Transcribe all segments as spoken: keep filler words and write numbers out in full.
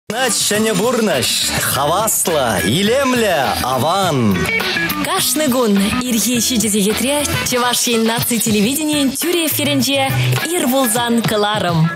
Начане бурнаш, хавасла, илемля, аван. Кашныгун, ирхейши дезегетре, чеваши наци телевидение, тюре ференже, ирбулзан каларым.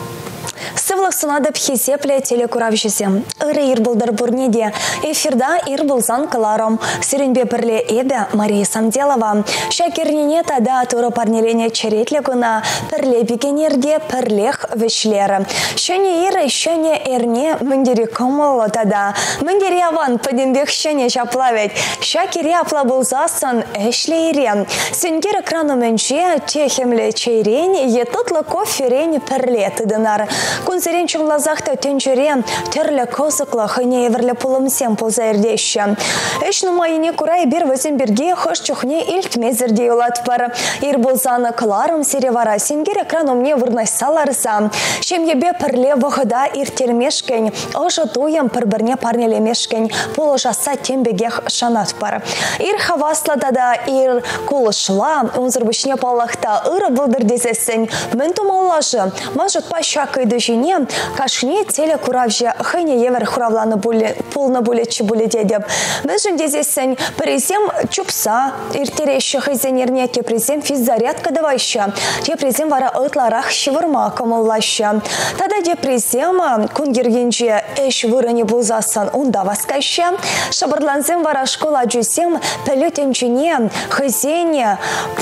Сывлық сынады пхесепле телекуравшесе. Иры ирбулдар бурнеде. Эфирда ирбулзан каларом. Сиренбе пірле эбе Мария Самделова. Шакернене тада туры парнелене черетлегуна пірле бігенерге пірлех вешлері. Шөне иры, шөне эрне міндері комылы тада. Міндері аван паденбек шөне шаплавет. Шакері апла булзасын эшле ире. Сенгер экрану менше техемле чейрен, етутлы коферен пірле тыдынар. Кунсерен чуңлазақта тенчере терлі косықлы хыне еверлі пулымсен пулза ердеші. Эш нумайыне курай бір візен бірге хош чухне илтмезерде олат бар. Ир болзаны кыларым серевара сенгер экран умне вырнайсаларса. Шемебе пірле вғыда иртермешкен, ожы туем пір-бірне парнелемешкен, полыжаса тембегех шанат бар. Ир хавасладада ир кулышла, унзырбышне палақта ыры бұлдыр дезесін. Мен тумаллажы, мажыт пашакайды жіне, кашне теле куравже хыне евер хуравланы пулны булетчі буледе деп. Мәжін дезесін презем чупса, иртереші хызенерне тепрезем физзарядка давайшы, тепрезем вара ытларах шивырма камыллашы. Тада депрезем кунгергенже эш вырыне булзасын унда васкайшы, шабырланзем вара школа жүзем пәлетенчіне хызене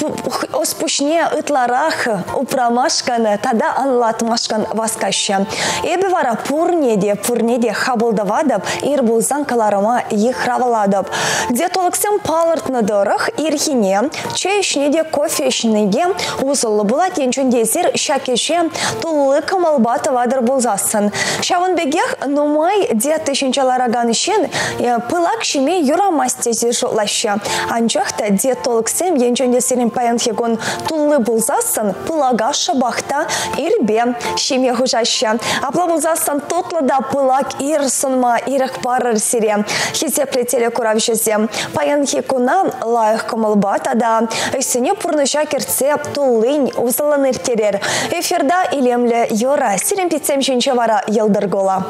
оспушне ытларах упрамашканы, тада анлатмашкан васкайшы. Эбі вара пурнеде, пурнеде хабылдавадып, ир булзан каларыма ехраваладып. Де толықсен палыртны дырық, ирхине, чайшнеде кофешнеге узылы була тенчундезер шакеше тулы камалбаты вадыр булзасын. Шавын бегех нумай де тышынчалараган ішен пылак шеме юрамастезе жолашы. Анчақта де толықсен енчундезерін паянхегон тулы булзасын пылага шабақта ирбе шеме хужашы. Апла булзасын тотлыда пылак ир сынма ирық барыр сире. Хизепле телекуравшезе. Паянхи кунан лайық камылбатада. Өсіне пұрныша керце тулын узылын иртерер. Эфирда илемлі йора сирен пицем жінче вара елдіргола.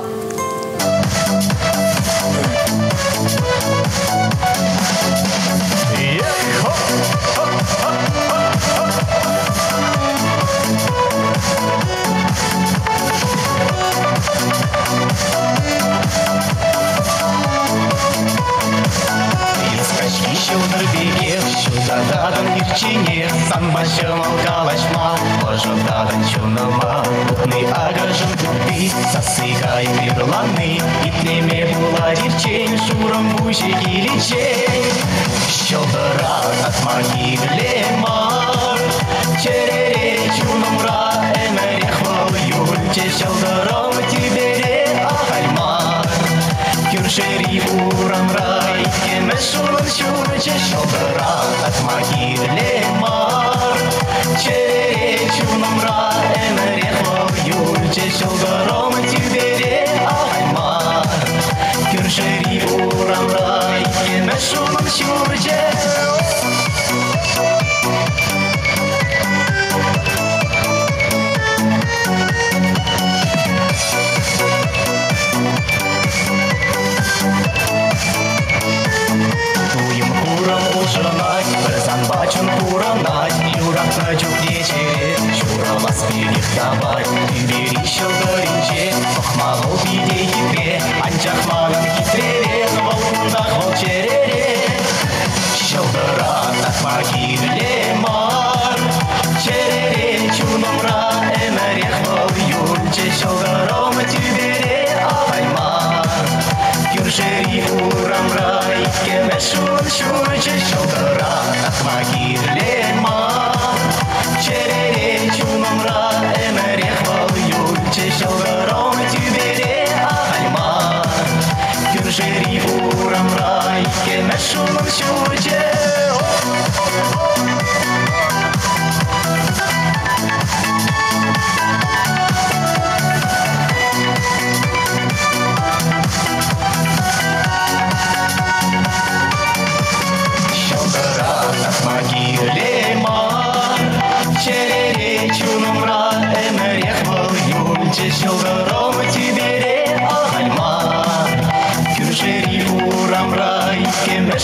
Шутадан ирчине, санбашым алгалашма, ожададан чунама, утны агажын тупи, сасыгай бирланы, итнеме була ирчень, шурам буши киличень. Щелдыра атма киглемар, черере чунамра, эмерех вал юльче, щелдырам тибере ахаймар. Кюршери урамрай, кемешулан шурче, щелдыра атма киглемар, черере чунамра, эмерех вал юльче, щелдырам тибере ахаймар. Кюршери урамрай, кемешулан шурче. Бачын пуранать, юрак на чукнечере, чуралас перех давай, ты бери щелдыринче, охмалу биде хитре, анчахмаган хитрере, волкудах волчерере. Щелдыра атма киглемар, черере чунамра, эмерех вал юльче, щелдыром тюбере ахаймар. Кюршери урамрай, кемешун шурче, щелдыра атма киглемар, черере чунамра, эмерех вал юльче, щелдыром тюбере ахаймар. Кюршери урамрай, кемешун шурче.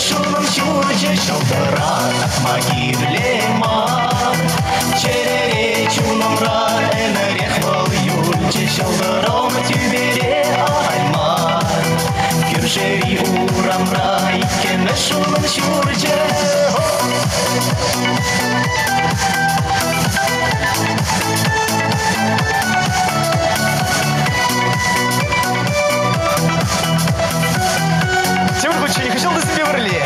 шумым чурче шылдыра атма кирлемар. Черере чунымра энерех вал юльче шылдыром тюбере аймар. Кюршери урамра иккене шумым чурче. Тимурчик, не хотел бы себе врли.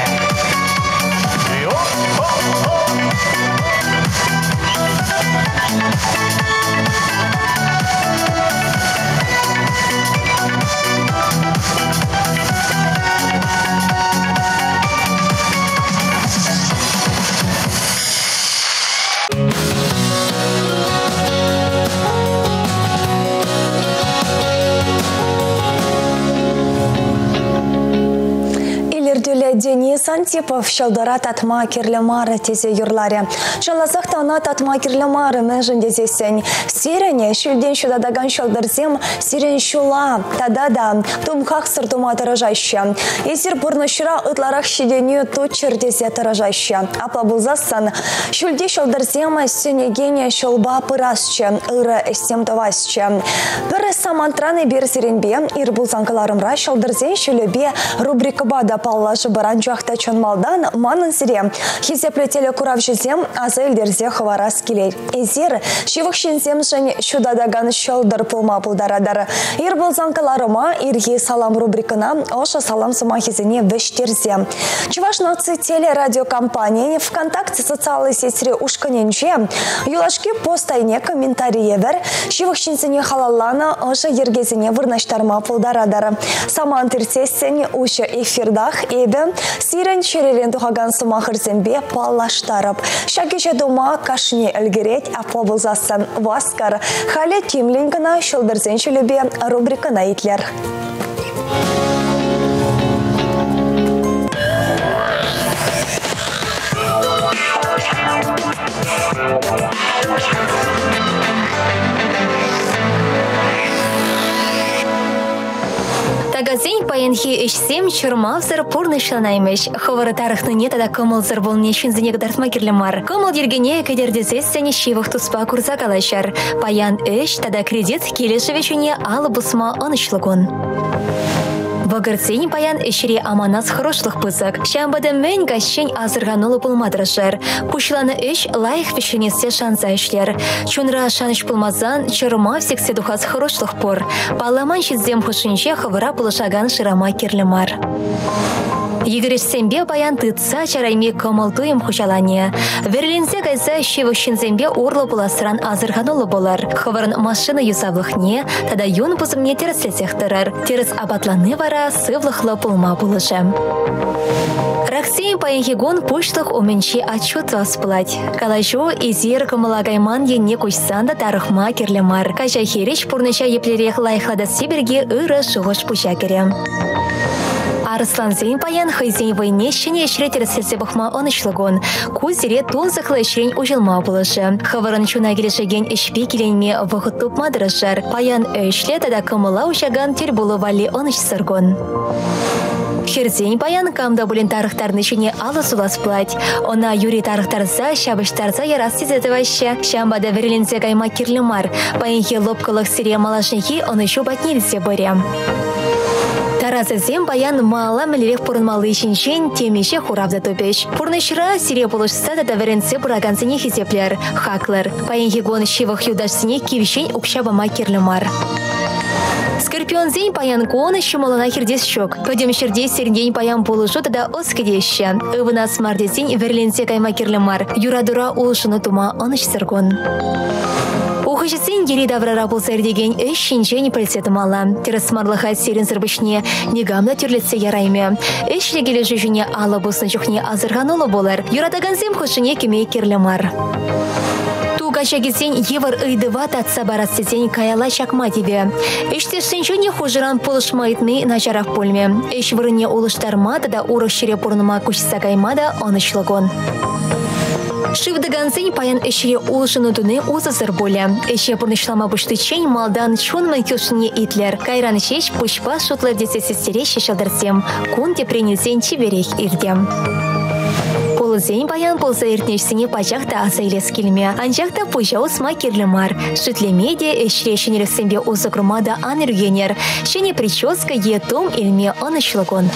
Денис Антипов шалдара татма кирлемары тезе юрларе. Шалазах тана татма кирлемары межен дезесен. Сирене шүлден шудадаган шалдарзем сирен шула. Тадада тумках сыртума таражаща. Изир бурнашыра ытларах шиденю тучер дезе таражаща. Аплабузасан шүлде шалдарзема сенегене шолба пырасча. Ыра эстем тавасча. Бір самантраны бер сиренбе ирбулзанкаларымра шалдарзен шүлебе рубрика бада паллашы баран жуақта чонмалдан манын сире. Хизеплетелі курав жезем азы елдерзе хварас келей. Эзер шивық шензем жын шудадаган шалдар пулма пулдарадар. Ир болзанкаларыма ирге салам рубрикана оша салам сыма хизене вештерзе. Чуваш наци телерадиокомпания ВКонтакте социальной сети ушканенче юлашки постайне комментарии вер шивық шензене халаллана оша ергезене вырнаштарма пулдарадар. Саман тирсесен уша эфирдах эбе сирен черерен тухаган сумахырзембе паллаштарып. Шакише дома кашне әлгерет аплабылзасан васкар. Хале тимлингана шылдырзен шүлебе рубрикана итлер. Тагазень паянхи ишсем чурмавзыр пурны шанаймеш. Ховары тарыхны не тада кымылзыр бол нешін зінек дартма керлемар. Кымыл ергене кедердезесіне шивых туспа курса калашар. Паян эш тада кредит келешевешуне алы бусма онышлыгун. Вагырцень паян эшире аманас хорошлых пызык. Шамбада мэн гащень азырганулы пулмадрышыр. Пушланы эш лайх вешенесе шанса эшлер. Чунра шаныш пулмазан чырма всексе духас хорошлых пор. Паламан шизем хушинче хавыра пулышаган шырама керлемар. Егерешсембе баян тытса чарайме кымылтуем хучалане. Верленсе гайса шевышинзембе орлы буласыран азырганулы болар. Хаварын машина юсавлыхне, тада юн бузымне тереслесех тырыр. Терес абатланы вара сывлыхлы пулма булышы. Раксейм паянхигон пуштых уменчи отчет васпылать. Калажу изир кымылагайман енне кучсанда тарыхма керлемар. Кажа хереш пурныша еплерех лайхлада сиберге ыры шуғыш пуча керем. Арыслан зейн паян хайзейн войне шене шретер сесе бахма онышлыгон. Кузире тунзахлы шрень ужылма булышы. Хаварын чуна келешеген эшпе келенме вахыт тупмадырышар. Паян өшле тада кымыла ушаган тер булы вали оныш сыргон. Херзень паян камда булин тарыхтарны шене алы сулас плать. Она юри тарыхтарса, шабыштарса ярас тезетываща. Шамбада верлензе кайма кирлемар. Паянхи лопкалых сире малашнихи он еще батнильзе боря. Таразызем баян мала милерек пурынмалы ишинчен темеше хуравда топеш. Пурнышра сире полышса да веренсе бурагансыне хизеплер. Хаклер. Паянхигон шивах юдашсыне кивишень укшабама кирлемар. Скорпион зень паян кон шумалана хирдес шок. Пойдем шердес сердень паян полышу тада оскедеща. Ывына смардесень верленсе кайма кирлемар. Юрадура улшыны тума оныш сыргон. Ухажесен ери даврара болсар деген эш шинчен пальсетымала. Терасмарлыха серин сырбышне негамда тюрлетсе ярайме. Эш легеле жүжіне алы босын жүхне азырғанулы болар. Юрадагансем хошыне кеме керлемар. Тугашагесен евар ыйдыва татса барассесен каяла шакма тебе. Эште шинчуне хужыран полышмайтны начарах польме. Эш вырыне улыштарма да урых шире пурныма кучса каймада онышлыгон. Шивдаганзень паян эшере улшыну дуны узазыр боле. Эше пурнышлама буштычень малдан чунмай кюшне итлер. Кайран шеш пушпа шутлы десесестере шешалдырсем. Кунде принюзень чиберех ирдем. Полузень баян полза иртнешсіне пачақта асайлес келме. Анжақта пужау сма керлемар. Шутлемеде эшре шенерексембе узакрумада анергенер. Шене прическа етом илме анышлыгон.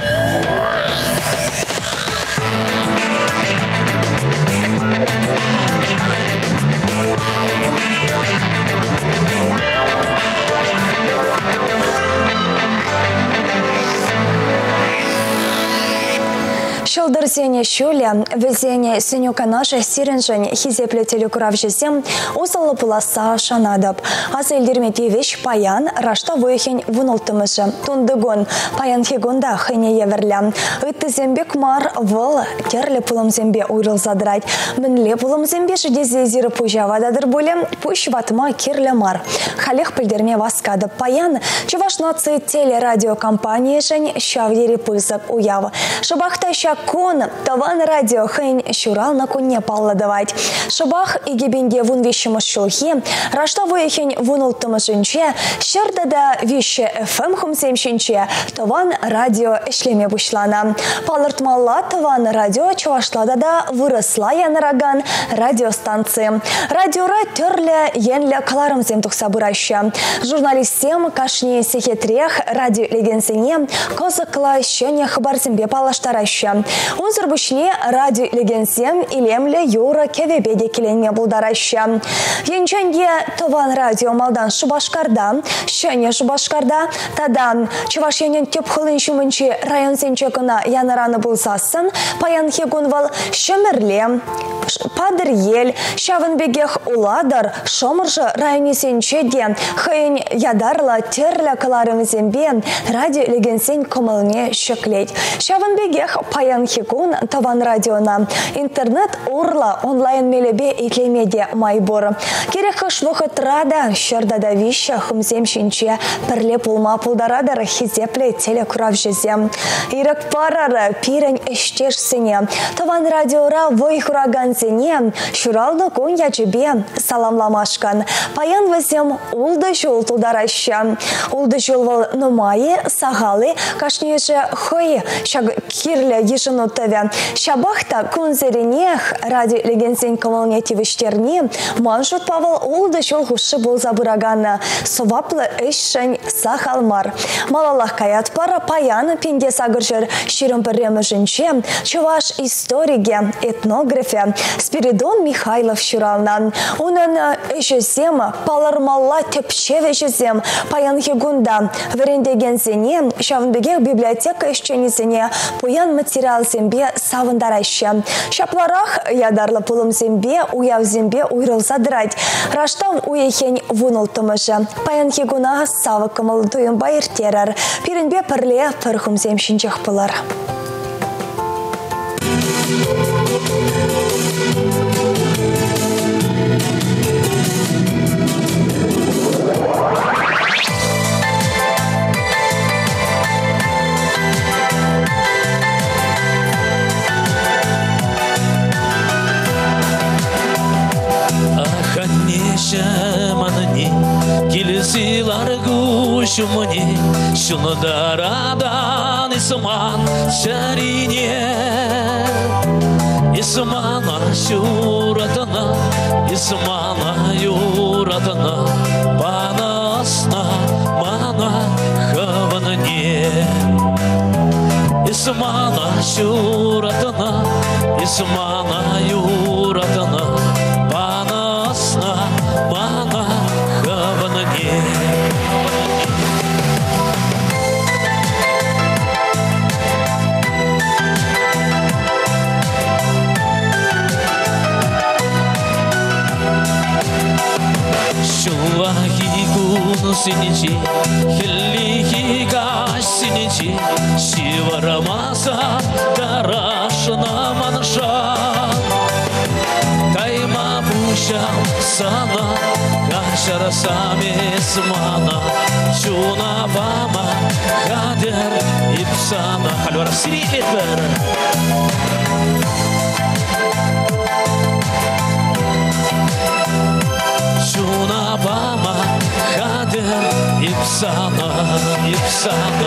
Шылдырсене шуле, везене сенюка наша сиренжен хизепле телекурав жесем усалы пуласа шанадып. Асылдерме тевеш паян рашта войхен вунултымышы. Тундыгон паян хегонда хыне еверля. Үтті зембек мар выл керлі пулым зембе уйрыл задрать. Мінле пулым зембе жидезе зиры пужавададыр болем, пуш ватма керлі мар. Халех пілдерме васкадып паян, чуваш нации телерадиокомпания жен шавдері пылсып уяв. Шабахта кон таван радио хэнь щурал на коне палладывать. Шабах и гебенде вун вещему шулхи, раштавой хэнь вунултымы жинче, щердада вещи эф эм хумсем шинче, таван радио эшлеме бушлана. Палыртмалла таван радио чувашладада выросла янараган радиостанции. Радиора терле енле каларымзем тухса бураща. Журналистем кашне сехетрех радио легенсене козыкла щене хабарзембе палаштараща. Унзыр бушне радио легенсем илемле юра кевебеде келенме булдараща. Енченге таван радио малдан Шубашкарда, щене Шубашкарда, тадан чуваш енен теп хылын шумынче район сенчекына янараны булсасын, паян хегунвал щемерле, падыр ел, шавынбегех уладар, шомыржы районе сенчеде, хыйн ядарла терлі каларымызембе радио легенсен комылне шөклет. Шавынбегех паян хекун таван радиона. Интернет урла онлайн мелебе итлемеде майбор. Керек хыш вахыт рада, щердада вища хымзем шинче пірле пулма пулдарадар хизепле телекурав жезем. Ирек парары пирен эштешсене. Таван радиора вой хураганзене шуралды кон ячебе саламламашкан. Паян вазем улды жол тулдараща. Улды жол вал нумайы, сағалы, кашнеже хой шаг кирле ешыну төве. Шабахта кунзеренех радио легенсен комылне тивіштерне маншут павыл улды жол хушы бол забыраганы. Суваплы эшшен сахалмар. Малалах каят пара паян пенде сагыржыр ширым пірремі жінче чуваш историге, этнография Спиридон Михайлов шуралнан. Унын эшесем палармалла тепшеве жезем паян хегунда. Верендегенсене шавынбеге библиотека эшченесене пуян материал зембе савындараща. Шапларах ядарлы пулым зембе уяв зембе уйрылса драть. Раштав уехень вунултымыжы. Паян хегуна савы кымыл туйын байыр терар. Пиренбе пірле пірхум земшінчех пылар. Манни, келесилар гушумни, шунадарадан исман шарине, исмана шуратана, исмана юратана, панасна мана хаванне, исмана шуратана, исмана юратана. Мана хаванне. Шулахи куну синичи, хиллихи гаш синичи, шиварамаса дарашна манша. Тайма пушам сана, кашара сами смана, чуна бама, хадер ипсана. Хальвар сири эдбер. ипсана, ипсана.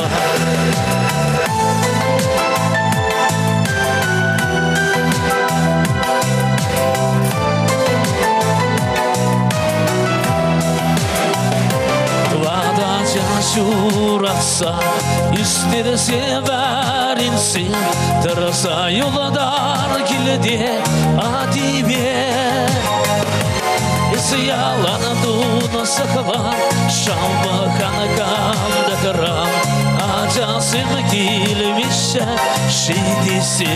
Şurası isterse verinsin Tırsa yollar kilidi adibe Isyalanadığına sakılan Şambakanı kamda kıran Acasım kilmişe şeydisi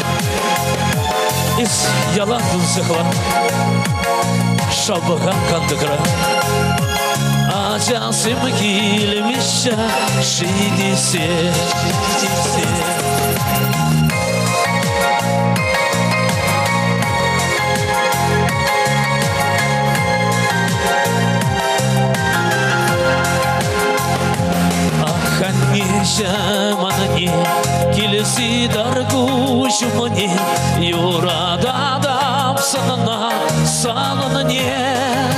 Isyalanadığına sakılan Şambakan kamda kıran Acasım kilmişe şeydisi Şamanı kilisi darguş mani yurada adam sanana sanana ne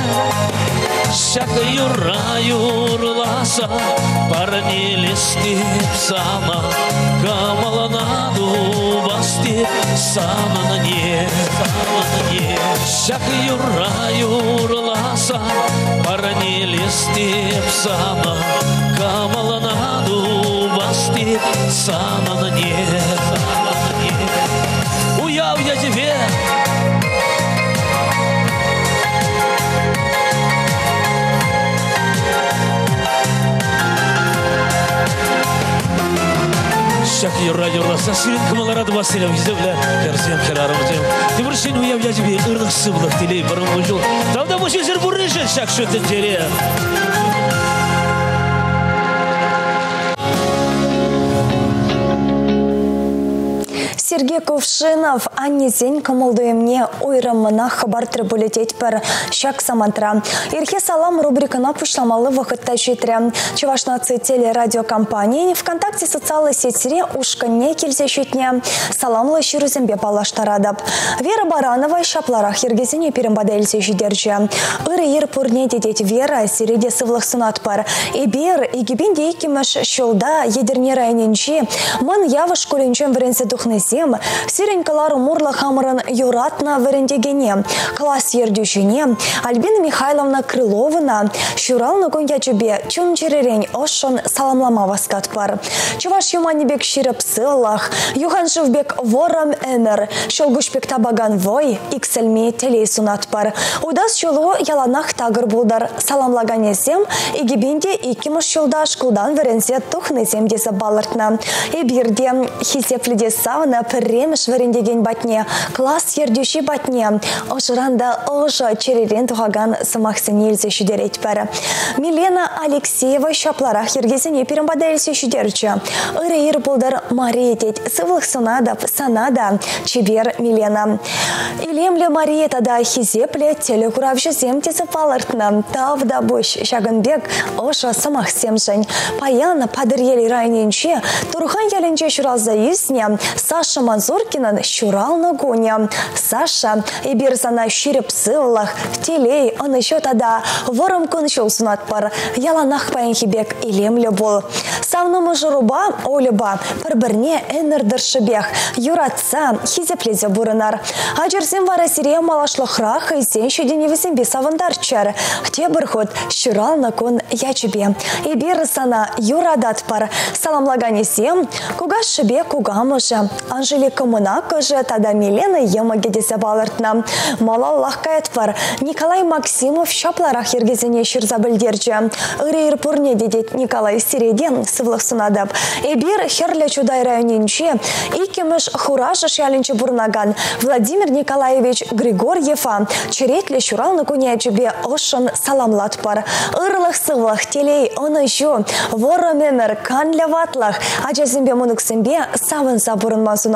şaka yura yurlasa parni listip sana kamalana dubasti sanana ne sanana ne şaka yura yurlasa parni listip sana kamalana dubasti sana не, sana не. Уяв я тебе. Şak юра юра сасырын кымалара дубастыля визевля керсем керарымтем. Тимуршин уяв я тебе ырных сыблых телей барым ужил. Давда боши зер бурыжет шак шөтен тере. Сергей Кувшинов, аннезен кымылдуемне ойрымына хабар трибулетет пір шак самантра. Ирхе салам рубрикана пушламалы вақытта жетірі. Чевашнацы телерадиокомпания ВКонтакте социалы сетіре ушканне келзе шетне. Саламлы ширузембе палаштарадып. Вера Баранова шапларах ергезіне перембадельзе жидерже. Иры ер пурне дедет Вера середе сывлық сынат пар. Эбер, егебен дейкіміш шолда едерне райненче. Ман явы школенчен віренсе духнезе Сиренькалару мурла хамырын юратна варендегене, класс ердюшине, Альбина Михайловна Крыловна, шуралны коньячубе чун черерень ошон саламлама васкат пар. Чуваш юманибек ширып сыллах, Юханшевбек ворам энер, шолгушбек табаган вой, иксельме телей сунат пар. Удас чулу яланах тагыр булдар, саламлаганесем, и гибинде икимыш шулдаш кулдан веренсе тухнесем десе балыртна. И бирде хисеплиде савна Премеш варендеген батне, класс ердюши батне, ошыранда ошо черерен тухаган самахсын елзе шүдерет пәрі. Милена Алексеева шапларах ергесіне перембадельсе шүдерчі. Үрі ер бұлдар Мария дед, сывлық санадап, санада, чебер Милена. Илемлі Мария тада хизепле телекуравшы земтесі палыртна. Тавда бұш шагынбек ошо самахсем жын. Паяна падыр ели райненче, Турхан еленче шуралза юсне, Саша Мазуркинан щурал на гоня. Саша и бирсана щиреп сыллах, телей, он еще тогда вором кончил сунат пар, яланах паенхибек и лемля бол. Савному журуба, олюба, парберне энердершебех, юратца, хизеплезе бурынар. А жерсем вара сирия малашлахрах и сен щеденевесен бесавандарчар. Хте бырхот щурал на кон ячебе. И бирсана юрадат пар, саламлаганесем, куга шебе, куга може. Анжелика Мунако же тада Милена емагедесе балыртна. Мала лахкает пар. Николай Максимов шапларах ергезене ширзабылдерче. Ирейр пурне дедет Николай Середен сывлық сунадап. Эбир херле чудай районинче. Икемыш хураж шяленче бурнаган. Владимир Николаевич Григорьева. Черетле шурал на кунячебе ошон саламлат пар. Ирлых сывлых телей он еще. Вороменер канля ватлах. А джазимбе мунуксимбе савын забурын мазуна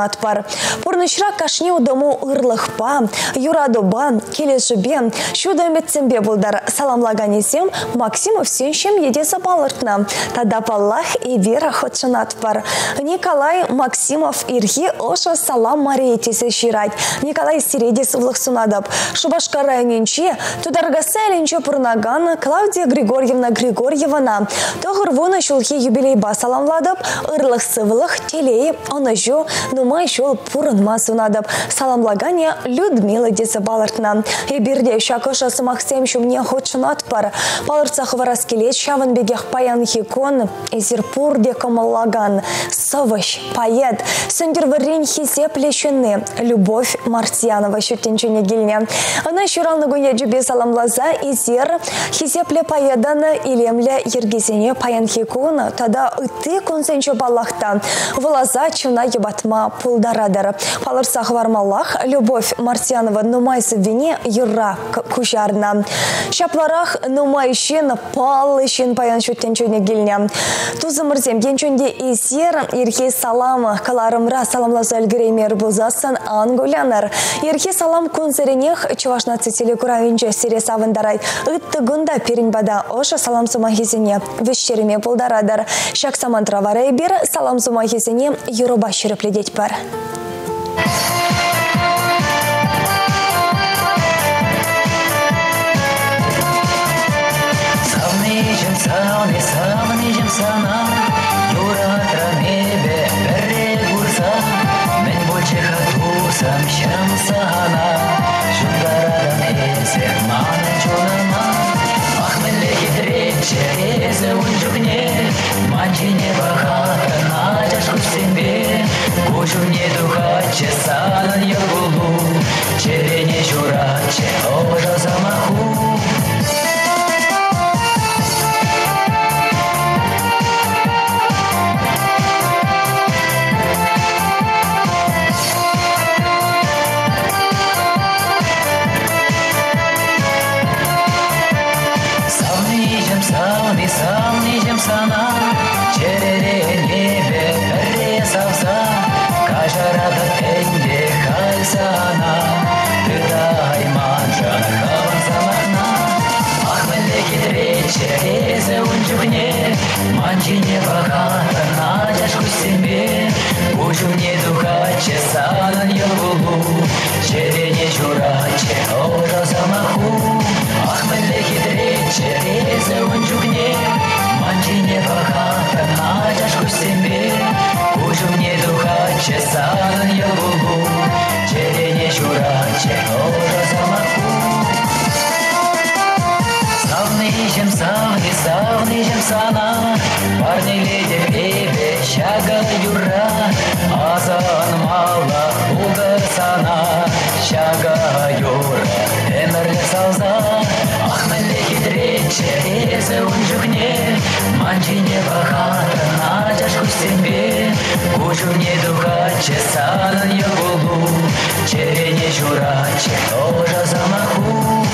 хочунат пар. Пурнышра кашне удому ырлыхпа, юрадоба, келешубе, шуда метсембе булдар саламлаганесем Максимов сеншем едеса балыртна. Тада паллах и вера хочунат пар. Николай Максимов ирхи оша салам Мария тесе ширать. Николай Сиредис влахсунадап. Шубашка районенче, тударгаселенче пурнаган Клавдия Григорьевна Григорьевна. Тогыр вона шулхи юбилейба саламладап, ырлых сывлых телей, она жо, нумай шул пурынма сунадап. Саламлагане Людмила десе балыртна. И бирде шакоша самахсем шумне хочунат пар. Балырцах вараскелет шаван бегех паян хикон, изерпур де камаллаган. Совыш, поэт, сөндер варень хисе плещены. Любовь Мартьянова шутенчуне гильне. Она шурална гуня джубе саламлаза изер хисе пле поедана илемле ергезене паян хикон. Тада ыты консенчу балахта. Влаза чуна ебатма пулдарадар. Балырцах вармаллах Любовь Мартьянова нумайсы вине юра кушарна. Шапларах нумайшин палышин паян шутенчуне гильне. Тузымырзем генчунде изер ирхей салам каларымра саламлаза өлгіреймер бұлзасын ангулянар. Ирхей салам концеренех чувашна цитили куравинче сирес авандарай. Үтті гунда перенбада оша салам сумахизине вещереме бұлдарадар. Шак самантра варай бир салам сумахизине юруба шерепледеть пар. Сауны сауны жемсана, юра транебе берре гурса, мен больше хатусам шамсана, шунгарадан эсе мана чонана, ахмеле хитрече эзе унжукне, манчине бахата начашку себе, кушуне духаче санан йогулу, черене жураче ожа замаху. Сауны жемсана, черере небе перре савса, кажарада пенде хайсана, тыдай манжан хаван замахна, ахмеле хитрече эзе унчухне, манчине бахата надяшку себе, ужуне духаче санан йогулу, черене жураче ожа замаху, ахмеле хитрече эзе унчухне, манчине бахата надяшку себе, ужуне духаче санан йогулу, черене жураче ожа замаху. Савны жемсаны, савны жемсана, парни леди бебе шага юра, азан мала угарсана, шага юра, эмерле салза, ахмеле хитрече эзе унжухне, манчине бахата надяшку себе, кушуне духаче санан йогулу, черене жураче ожа замаху.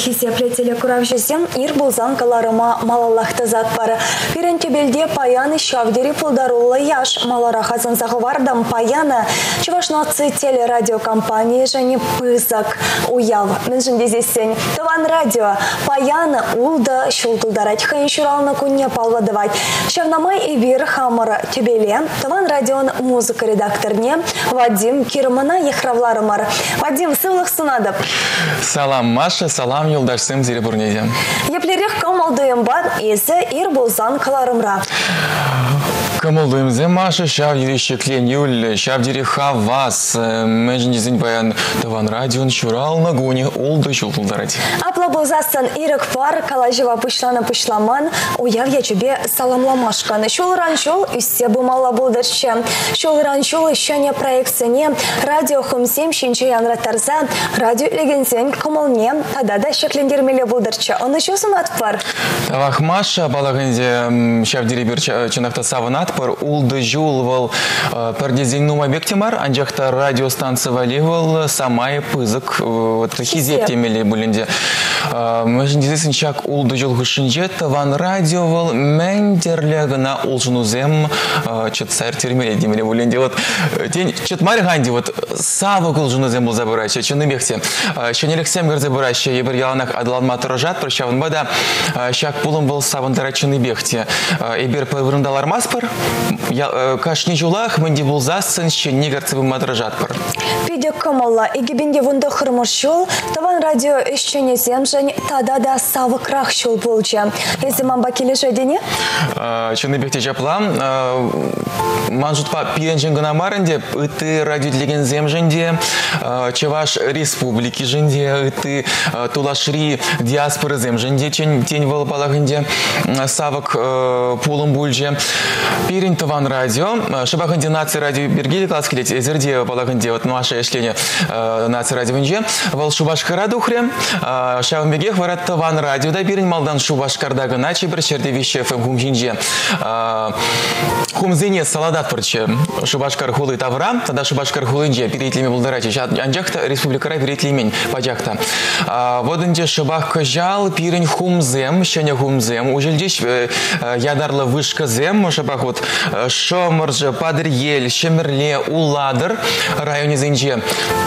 хисепле телекуравжесем ир булзан каларыма малалахты зат бары. Пирен тебелде паяны шавдери пулдарулы яш малара хазансағы вардам паяны Чувашнатцы телерадиокомпании және пызак уяв. Мен жіндезесен Таван радио паяны улда шултулдарать хайын шуралны күнне палвадывать. Шавнамай эвир хамара тебеле Таван радион музыка редакторне Вадим Кирмана ехравларымар. Вадим, сывлық сынадып. Салам, Маша, салам, юлдашсым зеребурнеде. Еплерек камалдыйым бар, есі ир болзан каларымра. Камалдыйымзе, Маша, шав дери шеклен юль, шав дери хавас, мәжіндезін баян Таван радион шурал на гуне олды шултулдарать. Апла болзасын ирек пар, калажева пышлана пышламан, уяв я чебе саламламашканы. Шул раншул, үссе бумалла болдыршы. Шул раншул, еще не проекцияне, радио хумсем, шинче янратарза, радио легензен камалне, тада да шеклендермеле болдыршы. Он еще сунат пар. Тавах Маша, балагынде шав дери бір чынақта савынат пар, улды жулвал пердезин нум объектимар, анжақта радиостанция валивал, самай пызык, вот хизептемеле бүлінде. Мәжіндезесін шак улды жул хышынже, Таван радиовал, мәндерлегіна улжынузем, чет сайр термеле демеле бүлінде. Вот тен чет марганди, вот савы улжынузем был забырайшы, чыны бекте. Шенелексем гір забырайшы, ебір яланақ адыланма тұрыжат, прощавын бада, шак пулым был савындара чыны бекте. Ебір павырындалар маспыр, кашни жулах, мэнди был засын, шенне гірцевым матырыжат пыр. Пидек камалла, егебенде вунды хырмыш шул, Таван радио ешчене земжен, тада да савы крах шул болчы. Езі мамба келеші дене? Чыны бекте жаплам, манжутпа пиренжен гынамарынде, ыты радио делеген земженде, Чеваш республики женде, ыты тулашри диаспоры земженде, тень вал палагынде, савык пулым бульже. Пирен Таван радио, шабахынде нации радио бергели класскелет, эзерде палагынде, вот наша эшлене нации радио венже, вал шубашкара духре, шавымбегех варат Таван радио, да пирен малдан шубашкарда гыначи бір шерде вище фм хумжинже. Хумзине саладат пырче, шубашкар хулы тавра, тогда шубашкар хулынже, перейтлеме булдарачи, анжақта республикара перейтлемень пачақта. Водынде шыбақ кажал, пирен хумзем, шене хумзем, ужелдеш ядарлы вышкызем, шыбақ вот шомыржы, падырел, шемерле, уладыр, районе зенже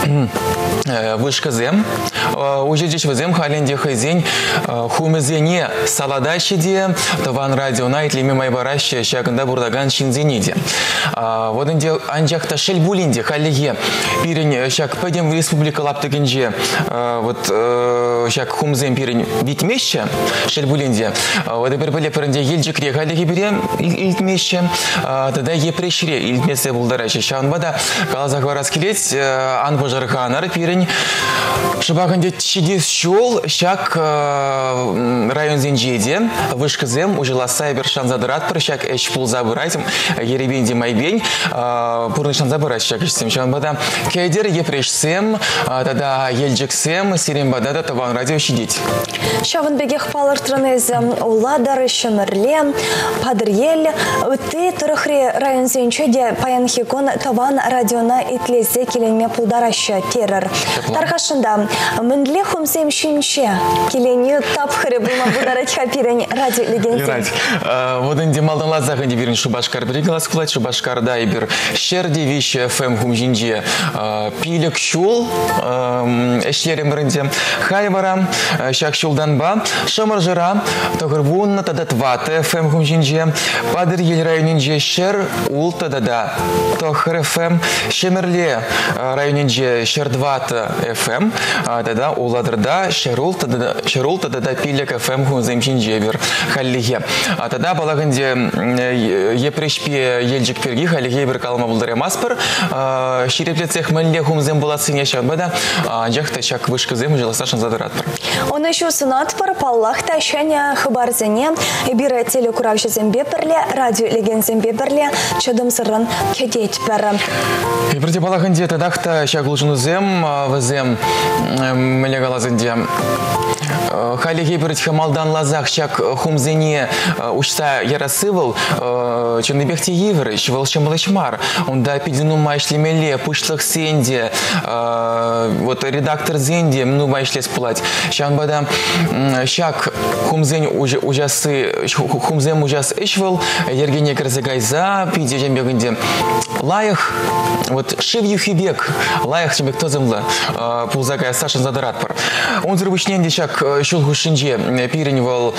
вышкызем, ужелдеш вызем халенде хайзень, хумзене саладащиде, Таван радио найтлеме майбараще, шагында бурдаган шинзениде. Водынде анжақта шельбулинде, халеге, пирен шак пойдем в республика лаптыгенже, вот шак хумзем пирен битмеще, шельбулинде, вот теперь были перенде ельджикре халеге берем илтмеще, тогда е прешре илтмесе булдарачи. Шанбада калазах варас келеть, ан пожарханар пирен шабаханде чидес шол, шак район зенжеде, вышкызем, ужила сайбер шанзадырат пыр, шак эш пул забырайтым, еребенде майбень, пурны шанзабырать шак ешсем. Шанбада кейдер е прешсем, тогда ельджиксем, сиренбада да Таван радио щидеть. Шавынбегех палыртранезем, уладары, шемерле, падырел, ты тұрықре район зенчеде паянхикон Таван радиона итлезе келенме пулдараща террор. Тархашында, мэндле хумсем шинче, келеню тапхыры бұлма бұдарать хапирен радио легензен. Вот инде малдан лазахынде берін шубашкар берегалас кулать, шубашкарда и бер шерде вище фм хумжинже пилек шул, эшлерем бренде хайвара, шак шулдан ба, шамаржара, тогырбунна тадат вате фм хумжинже, падыр ел районинже шер ул тадада, тохыр фм, шемерле районинже шердвата фм, тада уладырда шерул тадада пилек фм хумземшинже бер халлиге. Тада балагынде епрешпе ельджик перги халлиге бер калма булдаре маспыр, ширеплецех мәлле хумзем буласын яшанбада, анжақта шак вышкызем жыласташын задыратпыр. Он еще сынат пар паллахта шаня хабарзене, биры телекуравшызем беперле, радио легензем беперле, чадым сырын кедет пәрі. Ебірде балағынде тадақта шак ұлжынызем, візем меле галазынде халиге бір хамалдан лазах шак хумзене ушса ярасывал чыныбекте евры чвал шамалышмар онда пидину майшлемеле пушлых сенде вот редактор зенде ну майшлес плать шанбада шак хумзень уже ужасы хумзем ужас ишвал ергене крзагайза пиде жембегенде лаях вот шивюхибек лаях чембек тозымла пулзагая Саша задаратпар он зрыбышненде шак шулгушинже пиреневал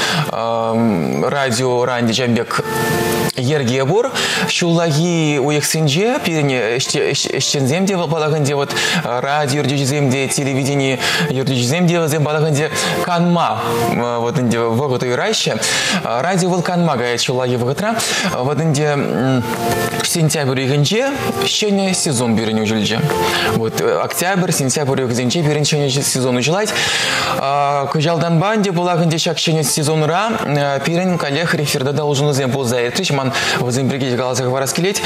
радио ранди жембек Ергия бур, шуллаги уехсинже, пирне эщенземде балаганде вот радио юрдижземде, телевидение юрдижземде возем балаганде канма, вот инде воготу ирайще, радио вол канма гает шуллаги воготра, вот инде сентябрь игенже, щене сезон бирен ужильже, вот октябрь, сентябрь игенже бирен щене сезон ужилать, кujалдан банде балаганде шак щене сезон ра, пирен коллег реферда должен узем ползаетрич, ман возим бригеде галазах вараскелеть.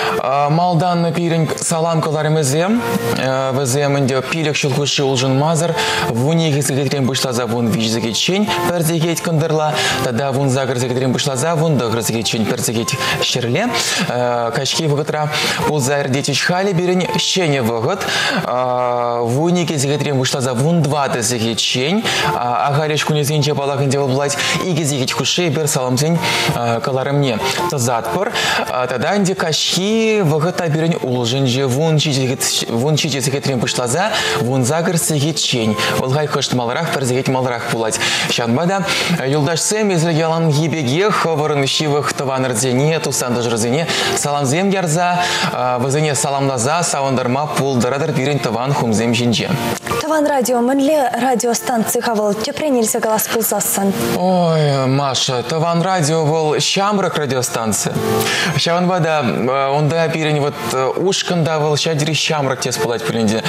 Малдан пирен салам каларемезем, возем инде пилек шулкуши улжен мазар, вуни гизгетрем бушлаза вун вич загечень перзегеть кондерла, тогда вун загр загетрем бушлаза вун дагр загечень перзегеть щерле, качки воготра ползаер детич хали бирен щене вогот, вуни гизгетрем бушлаза вун два загечень, а гарешку не зинче балах инде облать и гизгеть куши бер саламзень каларемне. Затпор, тогда инде кашки вогота бирен улженже вун чичи вун чичи секретрем пушлаза вун загр сегечень олгай кошт малрах перзегет малрах пулать шанбада юлдаш сем изрегелан гибеге ховарн шивых тованрзене тусандаж разене салам зем ярза возене салам лаза саундарма пул дарадар бирен таван хумзем жинже Таван радио мэнле радиостанции хавал тепренился голос пулсасан. Ой, Маша, Таван радио был щамрак радиостанция. Щаван бада, он да пирень вот ушкан давал, щадри щамрак те спалать пиренде.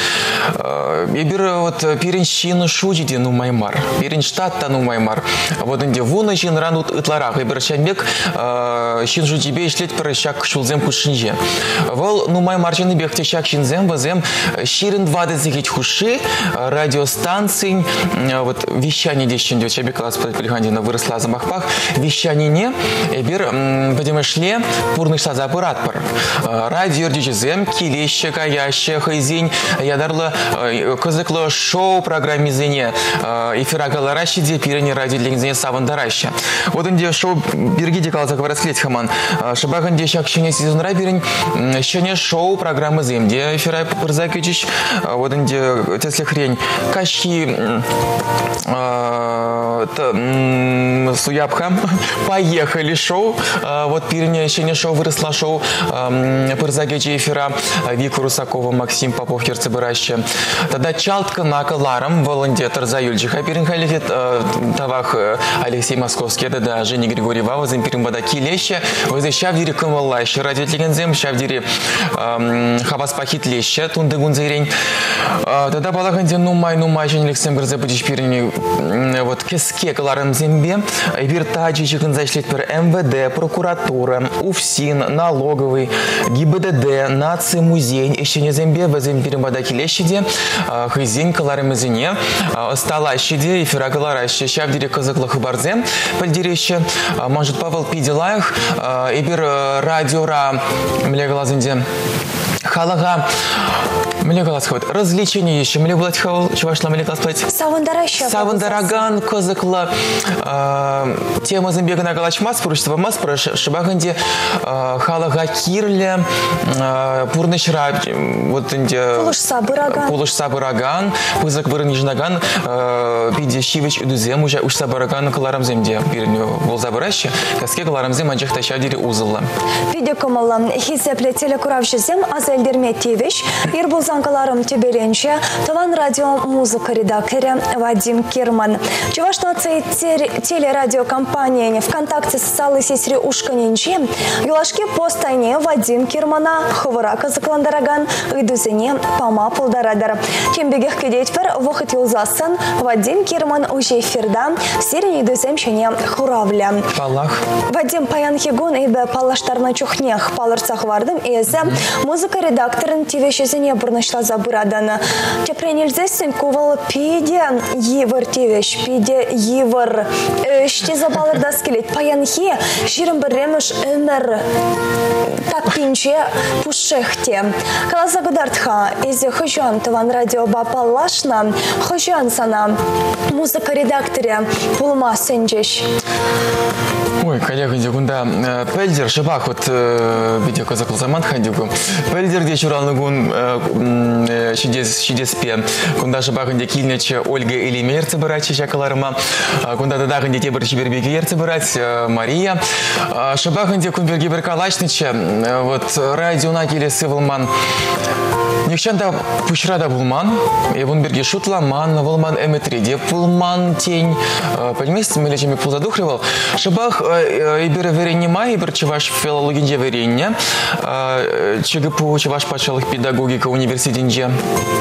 И бир вот пирень щину шудиде ну маймар, пирень штат ну маймар. Вот инде вуна щин ранут итларах, и бир щамбек щин шудибе шлет пир щак шулзем кушинже. Вол ну маймар щин бек те щак щинзем базем щирен двадцать зигить хуши радиостанций, вот вещание дещин щабек класс полихандина выросла за махпах, вещание не, и бир подемы шле пурнышса за аппаратпар. Радио дижезем килеще каяще хайзень ядарлы кызыклы шоу программизене эфирагала ращиде пирени радио лензене савандараща. Вот инде шоу биргиде калазак вараслеть хаман. Шабаганде щак щене сезон рабирень щене шоу программы земде эфира пырзакичич. Вот инде тесле хрень кащи суябха поехали шоу. Вот пирня щене шоу выросла шоу пырзагечи эфира Вика Русакова, Максим Попов, Керцебыраща. Тогда чалтка на каларам волонте Тарзаюльчиха пирин халифет тавах Алексей Московский, да Женя Григорьева, возим пирин бадаки леща, возим щавдири кымаллайши, радиотлегензем щавдири хабас пахит леща, тунды гунзерень. Тогда балаганде ну май ну май Женя Алексеем Грызапыдич пирин вот кеске каларам зембе, виртачи чихын зашлет пир МВД, прокуратура, УФСИН, налоговый, ГИБДД, наци, музей, еще не зембе, возим пирин бадаки лещиде, хызень каларам изене, стала щиде, эфира калараща, щавдири кызыклы хыбарзем, пальдирище, может Павел пиделаях, эбир радиора, мле глазынде, халага, мне голос хват. Развлечения еще. Мне было хавал. Чего шла мне голос платить? Савандараща. Савандараган, козакла. Тема замбега на галачмас, поручится мас, про шибаганде халага кирле, пурнышра, вот инде. Пулышса бараган. Пулышса бараган, пузак баранижнаган, пиде щивич удузем уже ушса бараган каларам земде. Пирню волзабараща, каске каларам зем анжах тащадири узылла. Видео комалам хизепле телекуравши зем азельдерме тевиш ирбул Санкаларом Теберенче, Таван радио музыка редакторе Вадим Кирман. Чувашна телерадиокомпания ВКонтакте социальной сети Ушканинче, юлашки постайне Вадим Кирмана, Ховарака Закландараган, Идузене, Пама Пулдарадар. Кембегех кедетфер, Вохат Юлзасан, Вадим Кирман уже эфирда, серия Идуземчене Хуравля. Палах. Вадим Паян Хигун ибе Палаштарна Чухнех, Паларцах Вардым, Эзе, музыка редакторын Тивещезене Бурнашла Забырадана. Тепрени нельзя кувал пиде евр тевеш, пиде евр. Шти забалыр да скелет. Паянхи ширым біреміш өмір так пинче пушехте. Каласа гудартха изи хожан тыван радио бапалашна, хожан сана музыка редакторе пулма сенджеш. Ой, коллега, дегунда, пельдер, шибах, вот видео казакл заман ходюку. Пельдер, где чуралный гун, чидес, чидес пе. Кунда шибах, где кильнече Ольга или Мерцы брать, чакаларма. Кунда тадах, где тебр чибербеги ерцы брать, Мария. Шибах, где кунберги беркалачниче, вот радио накили сывылман. Нихчанда пушрада булман, и вон берги шутламан, вулман эметриде, пулман тень. Понимаете, мы лечим их пулзадухривал. Шабах ибер веренема, ибер чеваш филологинде веренне, чегпу чеваш пачалых педагогика университетинде.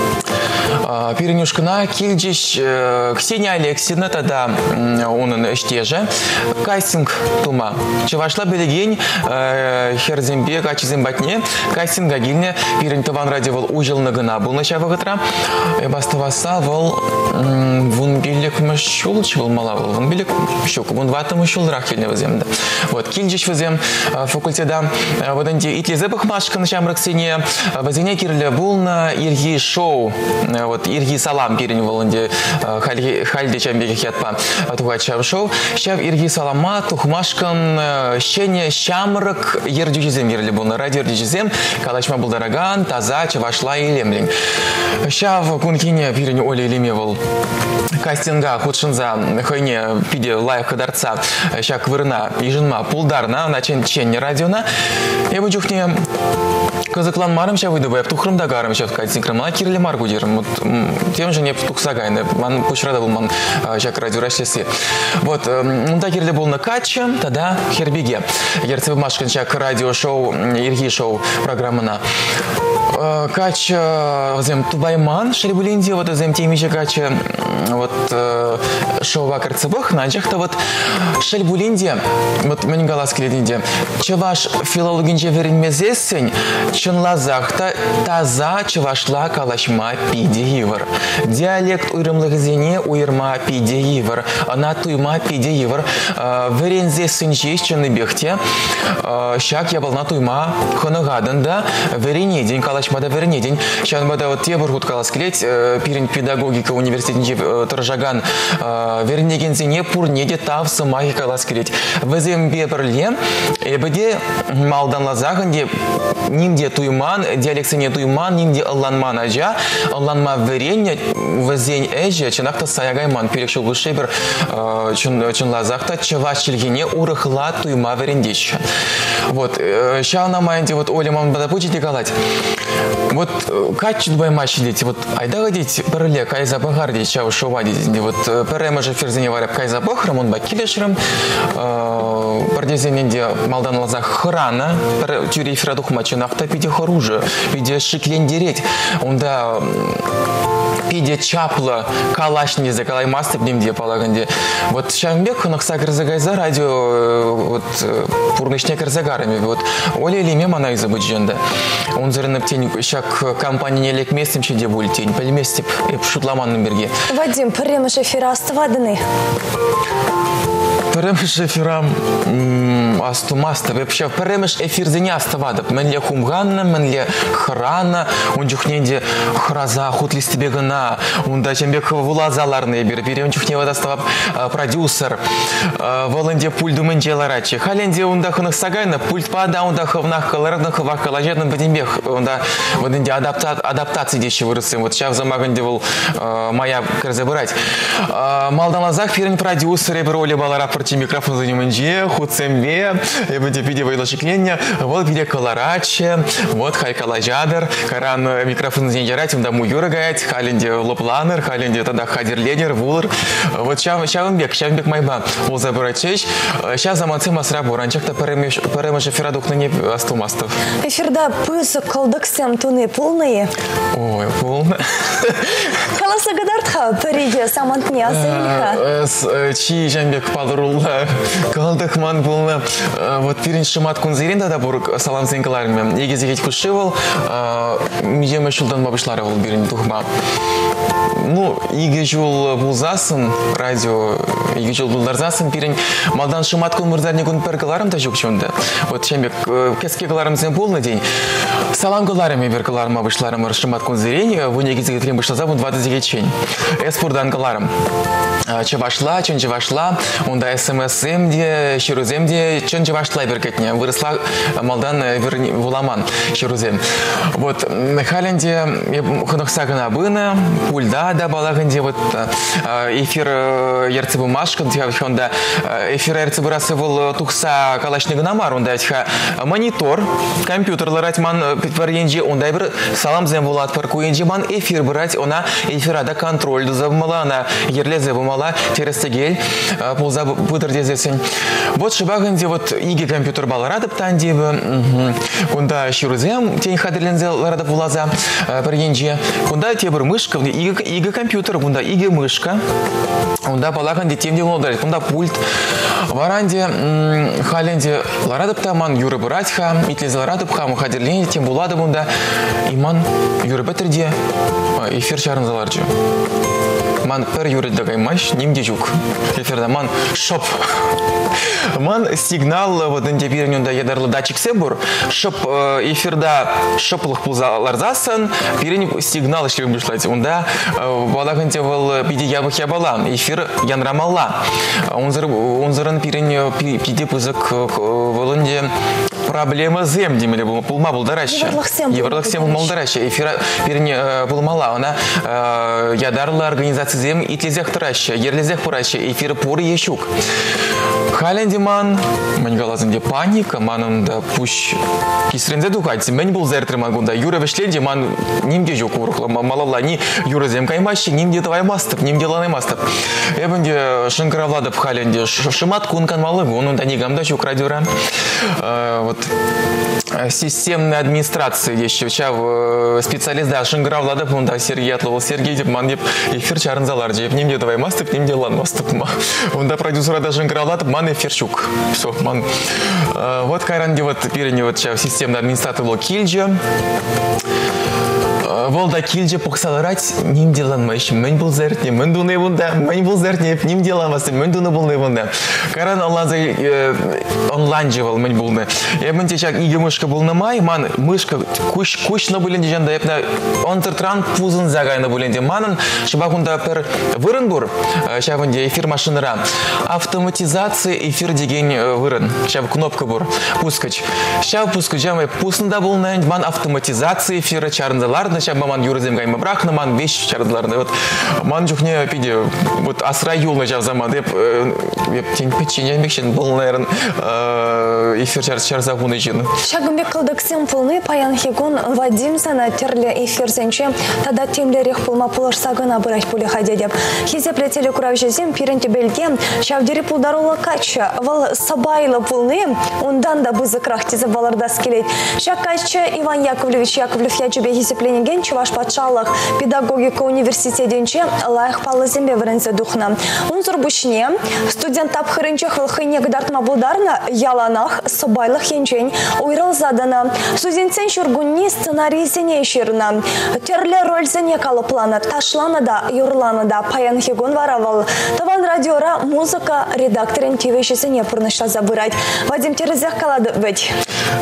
Перенюшкана кильджиш Ксения Алексеевна тогда он эштеже кастинг тума. Чевашла белегень Херзембек ачизембатне кастинг гагильне перентован радиовал ужил на гына был на чавагатра. Бастоваса вол вон билек мышул чевал малавал вон билек щук вон вата мышул рахильне воземда. Вот кильджиш возем факультета вот анти итли зебах машка на чамрак Ксения возене кирле был на ирги шоу. Вот ирги салам перень волонде хальде чамбеге хятпа тугачав шоу щав ирги салама тухмашкан щене щамрак ердюжизем ерле был на радио ердюжизем калачма был дороган таза чавашла и лемлин щав кункине перень оли лемевал кастинга худшинза хойне пиде лайк кадарца щак вырна ежинма пулдарна начин ченне радиона я бы чухне Казаклан марым ща выдавай, птухрым дагарым ща вкать, крымла кирле маргу дерем. Тем же не птухсагайны, ман пушрада был ман щак радио расчеси. Вот, ну так кирле был на каче, тогда хербиге. Ерцев машкин щак радио-шоу, ирги шоу программа на. Кач зем тубайман шрибулинди вот зем темище кач вот шоу вакарцебах наджахта вот шрибулинди вот мен галаски лединди чеваш филологинже веренмезесень чынлазахта таза чевашла калашма пиде ивр диалект уйрымлык зене уйрма пиде ивр ана туйма пиде ивр верензесень жеш чыныбехте щак я был на туйма хонагаданда верене день калашмада верене день щан бада вот те бургут каласкелет пирин педагогика университетинде торжаган веренеген зене пурнеде тав сымахи каласкелет везем бебрле эбеде малдан лазагынде нимде туйман диалексене туйман нимде алланман ажа алланма верене везень эже чынакта саягайман перекшил бушебер чын чын лазахта чеваш чилгене урыхла туйма верендещ вот щана майнде вот оля мам бада пучите галать вот качет баймачи дети вот айда гадить перле кайза багар дети чау шова дети вот перема же ферзене варя кайза бахрам он бакилешрам пардезененде малдан лазах храна тюри фрадух мачинахта пиде хоруже пиде шиклендереть онда пиде чапла калашни за калаймасты бнимде палаганде вот шамбек хонакса кырзагайза радио вот пурнышне кырзагарами вот оля лиме мана изабыдженда он зырынып тень щак компания нелек местем чеде будет тень пельместеп и шутламанным берге Вадим премыш эфира аставадыны Перемеш эфирам астумаста, вообще перемеш эфир зеня аставадап. Менле хумганна, менле храна, он джухненде храза хутлисти бегана, он да чембек вулазаларные бир, перем джухне водаставап продюсер, воланде пульду менджеларачи. Халенде он да ханах сагайна, пульт пада, он да хавнах каларных хавах калажетным бедембех, он да вот инде адаптации дещи вырысым. Вот сейчас замаганде был моя крзабырать. Малданлазах фирен продюсер, роли балара микрофон за ним инже, хуцембе, и будет видео вылочекления, вот где колораче, вот хай калажадер, каран микрофон за ним он дому юрагает, халенде лопланер, халенде тогда хадер ледер, вулер, вот шавенбек, шавенбек майба, ол заборачеш, сейчас заманцы масрабу, ранчак-то перемеш эфирадух на не астумастов. Эфирда пысок колдыксем туны полные. Ой, полно. Халаса гадартха, перейде самантне асыльха. Чи жамбек палрул. Калдыхман булна вот пирин шимат кунзерин да бур салам сенкалармен егезе кеткушевал миеме шулдан бабышлары бол бирин тухма ну, иге жол булзасын, радио, иге жол булдарзасын, пирен, малдан шымат кун мырзарне кун пер кыларым да жоқ чонда. Вот чембек, кеске кыларым зен полный день. Салам кыларым, ебер кыларым абышларым шымат кун зерень, в негизе гетлем бышлаза, вон двадцать девять чень. Эспурдан кыларым. Чевашла, чон чевашла, онда СМС-земде, щируземде, чон чевашла беркетне, выросла малдан вуламан щирузем. Вот, халенде, хынықсагына бына, пульда да балагынде, вот, эфир ерцы бумажка, онда эфир ерцы бұрасы бұл тұқса калашнығына мар, онда монитор, компьютерлар айтман питваренже, онда бір салам зем булат паркуенже ман эфир бұрат, она эфирада контрольды забымала, она ерлезе бумала, терестегель, полза бұдыр дезесен. Вот шыбағынде вот иге компьютер баларадып тандебі, онда ширузем тень хадырлензе ларадып улаза біргенже. Онда те бір мышка, иге компьютер, онда иге мышка, онда балағынде темде ұлдарет, онда пульт. Варанде халенде ларадып таман юры бұратха, итлезе ларадып хамы хадырленде тем булады онда иман юры бәтірде эфир чарынзаларчы. Ман пер юрит дагай маш, нимде жук. Эфирда ман шоп. Ман сигнал вот инде пиренюнда ядарлы датчик себур. Шоп эфирда шоплых пулзаларзасын, пирен сигнал еще вышлать. Онда балагынте вол пиди ябых ябала. Эфир янрамалла. Онзырын пирен пиди пузык волынде проблема зем демеле бұл пулма булдараща. Еврлых сем булдараща. Эфир пирен пулмала. Она ядарлы организация зем итлезех тараща, ерлезех пураща, эфир пуры ещук. Халенде ман, мен галазынде паника, манын да пуш кисрензе духать. Мен был зертр магунда. Юра вешленде ман нимде жок урухла. Малала ни юра зем каймащи, нимде твой мастып, нимде ланы мастып. Эбенде шынкаравладып халенде шымат кункан малы, он да не гамда жок радиора. Вот системной администрации еще чав специалист да шынкаравладып, он да Сергей отловил Сергей деп ман деп эфир чарынзалар деп нимде твой мастып, нимде лан мастып. Он да продюсера да шынкаравладып, ман эфирчук. Все, ман. Вот кайранде вот пирене вот чав системный администратор был Кильджа. Волда Кильджа поксаларать ним деланмайш. Мен был зертне, мен дуне бунда, мен был зертне, ним деламасы, мен дуне был не бунда. Каран онлайн онлайнжевал мен булны. Я мен течак иге мышка был на май, ман мышка куш куш на буленде жанда епна онтертран пузын загай на буленде манан шибакунда пер вырынбур шавынде эфир машинера автоматизация эфир деген вырын. Шав кнопка бур пускач. Шав пускачамай пусында булны ман автоматизация эфира чарындалар. Ман юрзем гайма брахна ман вещь чардыларны вот ман жухне пиде вот асра юлны жав заман деп деп тень печенье мекшен был наверное эфир чар чарза буны жин шагымбек кылдык символны паян хигун Вадим сана терле эфир сенче тада темлерих пулма пулаш сагына брать пуле хаде деп хизепле телекуравжезем пиренте белге шавдери пулдарула кача вал сабайлы пулны ондан да бызыкрах тизе баларда скелет шакача Иван Яковлевич Яковлев яжебе хизепленеген Чуваш патшалық педагогика университетенче лайық палы зембе варензе духна. Унзур бушне студент тапхырынче хылхыне гдартма булдарна яланах собайлық енчен уйрыл задана. Студентсен шургунни сценарий зене ширна. Терле роль зене калыплана, ташлана да, юрлана да, паян хигун варавал. Таван радиора музыка редакторен тивешесене пурнышла забырать. Вадим терезех калады ведь.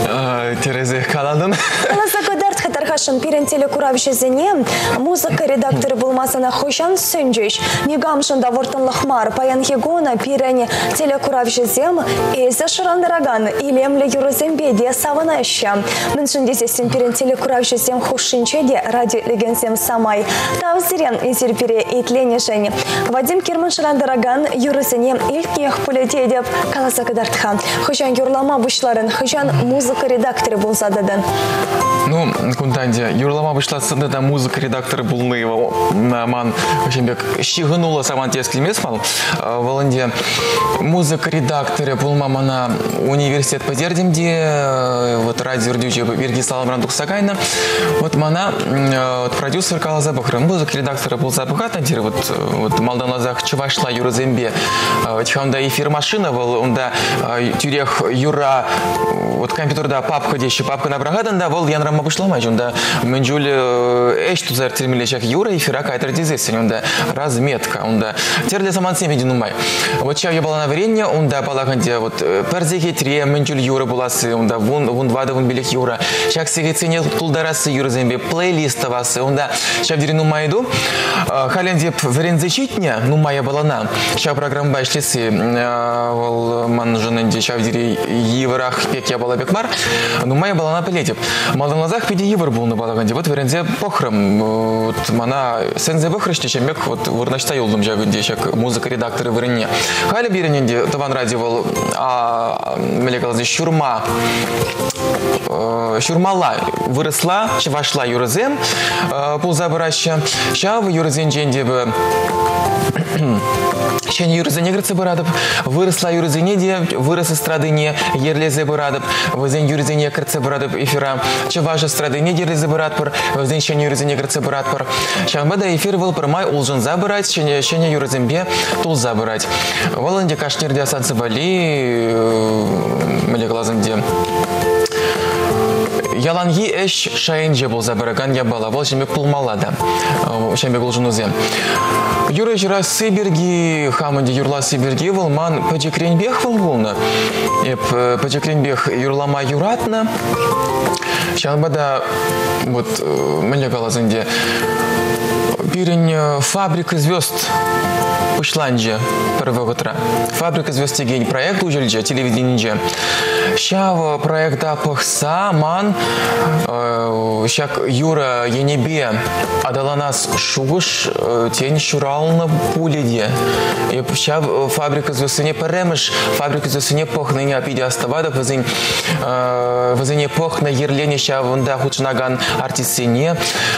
Терезех каладын. Каласа гдарт хатархашын пирен телекуравжезене музыка редакторы булмасына хошан сөнжеш. Негамшында вортынлық мар паян хигуна пирене телекуравжезем эзе шырандараган илемле юрызембе де савынаща. Міншіндесесен пирен телекуравжезем хушинче де радио легенсем самай. Тавзирен изерпире итленешен. Вадим Кирман шырандараган юрызене илкнех пулете деп каласа гдартха. Хошан юрлама бушларын, хошан музыка редакторы булзададын. Ну, кунтанде юрлама вышласында да музыка редакторы булны его ман шембек щигынула саман тескилмес мал волынде музыка редакторы булма мана университет подердимде вот радио рдюче берги саламран духсагайна вот мана вот продюсер калаза бахрын музыка редакторы булза бахатна дир вот вот малданазах чувашла юрзембе чханда эфир машина был онда тюрех юра вот компьютерда папка дещи папка на брагаданда вол янрама бушламай жунда Менджуле эш тузар термилешак юра эфира кайтер дизесен, онда разметка, онда терле саман семеди нумай. Вот чав я была на варенье, онда балаганде вот перзеки три менджуль юра буласы, онда вун вун вада вун белек юра. Чак сеги цене тулдарасы юра зембе плейлистовасы, онда чав дери нумайду. Халенде варензечитня нумая балана. Чав программа башлисы, вол манжаненде чав дери еврах пек я бала бекмар. Нумая балана полетеп. Малдан лазах пяти евр был на балаганде. Вот варензе похрам. Вот мана сензе бохрыште чемек вот вурнашта юлдум жагынде чак музыка редакторы варенье. Хали бирененде таван радиовал а мелекалазе шурма. Шурмала выросла, вошла юрзем ползабраща. Щав юрзен джендебе. Щен юрзене грыцы барадып, выросла юрзенеде, вырос страдыне, ерлезе барадып, возен юрзене грыцы барадып эфира, чаважа страдыне ерлезе барадпыр, возен щен юрзене грыцы барадпыр. Щан бада эфир был пырмай улжын забырать, щене щене юрзембе тул забырать. Воланде кашнерде асанцы бали, мелеклазынде. Яланги эш шайынже бол забыраган я бала, бол жемек пулмалада, жемек улжынузе. Юра жира Сибирги, хаманди юрла Сибирги, волман паджекренбех волгулна. Еп паджекренбех юрлама юратна. Щанбада вот мелекалазынде. Пирень фабрика звезд. Ушланже первого утра. Фабрика звезд тегень проект ужельже телевидение. Щав проекта пахса ман щак Юра енебе адала нас шугуш тень шурална пуледе. И щав фабрика звезд не перемеш фабрика звезд не пахне апиде оставада возень возень пахне ерлене щав ванда хучнаган артисене.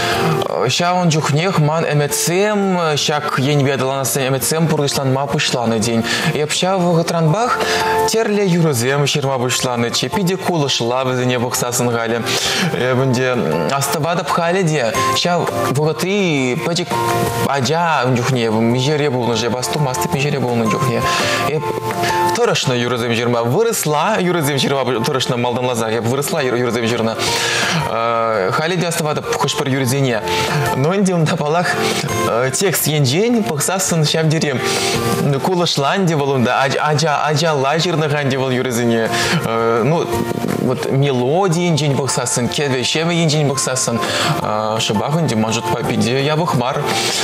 Щав он жухнех ман эмецем щак енебе адала нас эмецем пурышлан ма пушланы день. И общав в Гатранбах терле юрозем ширма пушланы чепиде кулышла возене боксасын гале. Бунде оставада пхаледе щав вогаты пачек аджа жухне межере был на жебасту масты межере был на жухне. И торошно юрозем жирма выросла юрозем жирма торошно малдан лаза я выросла юрозем жирна. Халеде оставада пхушпар юрозене. Но инде он tapalах текст енжень пахсасын щав дерем кулышланде волунда аджа аджа лажирна ганде вол юрозене. Ну вот мелодии инжень боксасын, кеве шеве инжень боксасын, шабаханде может попиде я бухмар,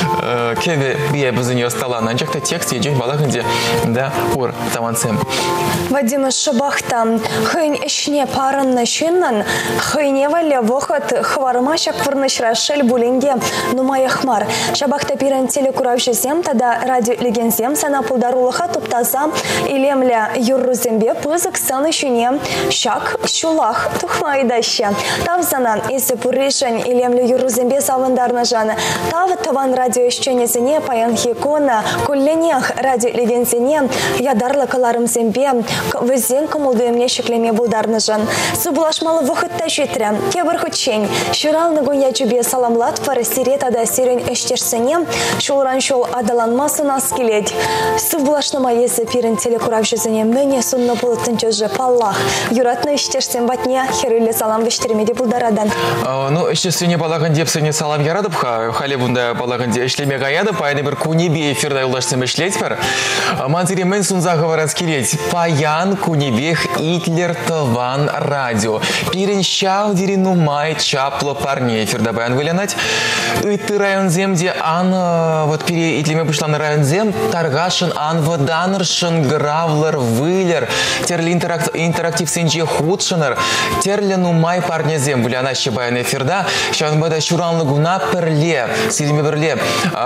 кеве бие базынье стала нанчакта текст инжень балаханде да ур тавансем. Вадим шабахта хын ишне парын начиннан хыне вале вохот хварма шак вырнышра шель буленге нумай хмар. Шабахта пирен телекуравшисем тада радио легенсем сана пулдарулаха туптаза илемля юррузембе пызык саны шуне шак шулах тухмайдаща. Тавзана исе пуришень илемля юррузембе савандарна жана. Тав таван радио ищенесене паянхи кона кулленех радио легенсене ядарлы каларым зембе везен комулдуемне шеклеме булдарны жан. Субулашмалы вухытта житря. Кебір хучень. Шуралны гонья чубе саламлат пары сиретада сирен эштерсене шулран шул адаланмасын аскелет. Субулашныма есі пирен телекурав жүзіне мәне сунны болыттын чөжі паллах. Юратны эштерсен батне херілі салам вештермеде булдарадан. Ну, эштерсене балағын депсене салам ярадып, халі бұнда балағын де эшлеме ғаядып, айны бір кунебе эфирда улашсым эшлет бар. Манзире мен сунза говорат скелет. Паян кунебех итлер таван радио. Пирен щав дерину май чапло парне эфирда баян вылянать. Үйтті район земде ан, вот пере итлеме пышла на район зем, таргашын ан воданыршын гравлер вылер. Терли интерактив сенже худшыныр. Терли ну май парне зем вылянаща баян эфирда. Щан бада шуранлы гуна перле, силме перле.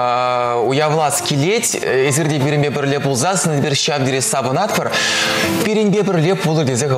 Уявла скелет, эзирде береме перле пулзасын, бер щав дере сабынат пар. Перенбе перле пулыр дезек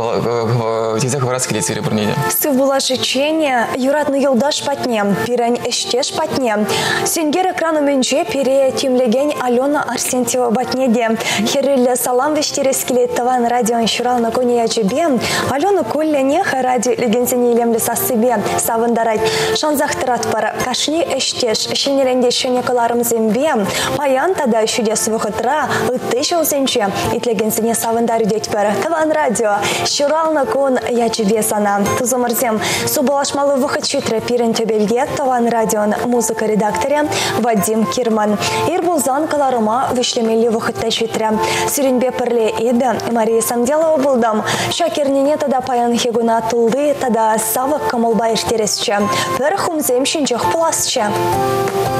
варас скелет сире пырнеде. Сыв була шечение, юратны юлдаш патне, пирен эштеш патне. Сенгер экрану менче пере тимлеген Алена Арсентьева батнеде. Херрилле салам вештерес келеттаван радион шурал на коне ячебе. Алена куллене ради легензине илемле сасыбе. Савындарать шанзахтырат пара кашни эштеш. Шенеренде шенекаларым зембе. Паян тада чудес выходра. Тышел зенче. Итлегензине савындарю деть пара. Таван радио. Шурал на кон ячебе сана. Тузомарзем. Субалашмалы выход чутре пирен тебельге. Таван радион музыка редакторе Вадим Кирман. Ирбулзан каларыма вышлемели выходта чутре. Сюринбе перле эбе Мария Самделова булдам. Шакернине тада паян хегуна тулды, тада савак камылбайш тересче. Пер хумзем шинчах пласче.